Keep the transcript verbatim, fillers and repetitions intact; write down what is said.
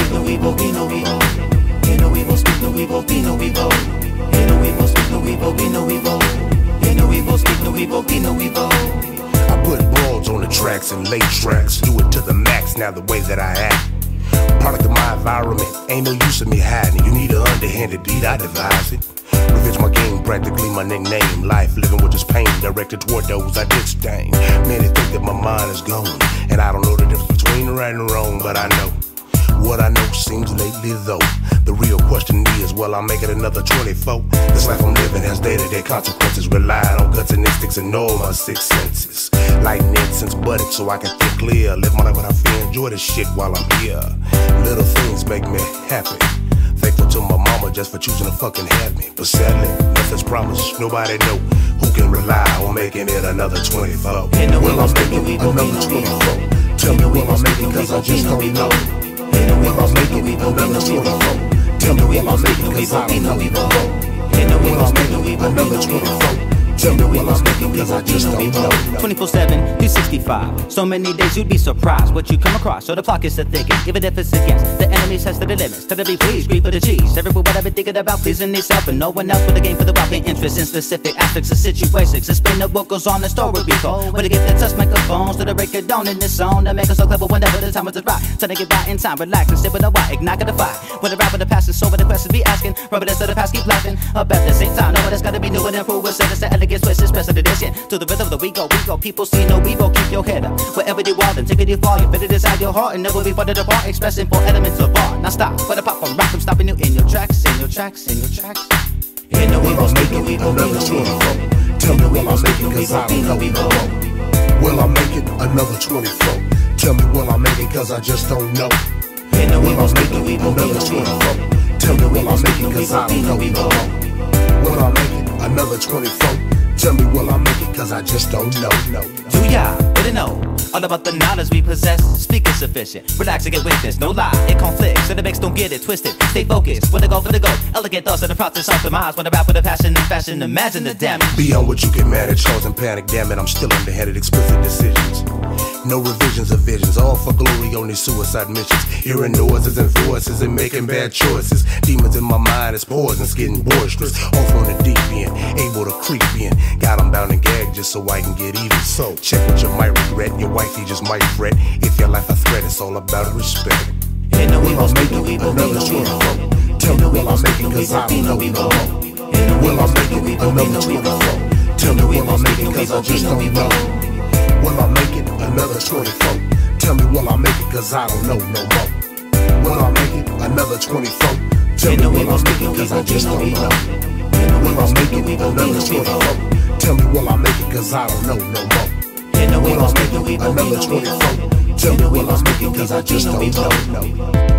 speak, no evil, be no evil. Hear no evil, speak no evil, be no evil. Hear no evil, speak no evil, be no evil. Hear no evil, speak no evil, be no evil. I put broads on the tracks and late tracks, do it to the max now the way that I act. Product of my environment, ain't no use of me hiding. You need an underhanded beat, I devise it. Revenge my game, practically my nickname. Life living with this pain, directed toward those I disdain. Man, they think that my mind is gone, and I don't know the difference between right and wrong, but I know what I know seems lately though. The real question is, will I make it another twenty-four? This life I'm living has day-to-day consequences. Relying on guts and instincts and all my six senses. Lighting incense budded so I can think clear. Live my life without fear, enjoy this shit while I'm here. Little things make me happy. Thankful to my mama just for choosing to fucking have me. But sadly, nothing's promised, nobody know who can rely on making it another twenty-four. Will I make it another twenty-four? Tell me will I make it cause I just don't know. Will I make it another twenty-four? Tell me will I make it cause I don't know. Will I make it another twenty-four? Tell me will I make it cause I just don't know. twenty-four seven, three sixty-five. So many days you'd be surprised what you come across. So the clock is the thickest, even if it's against the enemy's test to the limits. Tell to be pleased, grieve for the cheese. Everyone would have been thinking about pleasing themselves and no one else with a game for the wealth and interest in specific aspects of situations. Explain the what goes on, the story we told. With a gift that touch microphones to the break it down in this zone that make us so clever whenever the time is right. Trying to get right in time, relax and sit with a white, ignite the fire. When the rap with the past is so the questions be asking. Rubber dance to the past, keep laughing. Up at the same time, no, it's gotta be new and improved. Set us the elegance, twist, it's best of the edition. To the rhythm of the we go, we go. People see no evil, keep your head up. Wherever you are, then take it fall. You fit it inside your heart and never be part of the bar. Expressing four elements of art. Now stop, for the pop from rap, I'm stopping you in your tracks, in your tracks, in your tracks. Hear no evil, Will I speak make no it evil, be another no evil. twenty-four? Tell me will I make it cause I Be don't no evil. know. Will I make it another twenty-four? Tell me will I make it cause I just don't know. Hear no Will evil, I speak make no it evil, be another no evil. twenty-four? Tell me will I make it cause I Be don't no evil. know. Will I make it another twenty-four? Tell me will I make it cause I just don't know. No. Do ya really know all about the knowledge we possess? Speak is sufficient, relax and get witness. No lie, it conflicts, so the mix don't get it twisted. Stay focused, when the go for the go. Elegant thoughts and the process optimized. When I rap with a passion and fashion, imagine the damage. Beyond what you can manage, causing panic, damn it, I'm still underhanded, explicit decisions. No revisions of visions, all for glory on these suicide missions. Hearing noises and voices and making bad choices. Demons in my mind is poisons, getting boisterous. Off on the deep end, able to creep in. Got them down and gagged just so I can get even. So check what you might regret, your wifey just might fret. If your life a threat, it's all about respect. Hear no Will evil, I speak make no it evil, be another no evil. twenty-four? Tell me will I make it cause I don't know. Will I make it another twenty-four? Tell me will I make it cause I just don't know. Will I make it another twenty-four? Tell me will I make it cause I don't know no more. Will I make it another twenty-four? Tell me will I make it cause I just don't know. Will I make it another twenty-four? Tell me will I make it cause I don't know no more. Hear no Will evil, I speak make no it evil, be another no evil. twenty-four? Tell me will I make it cause I just don't know.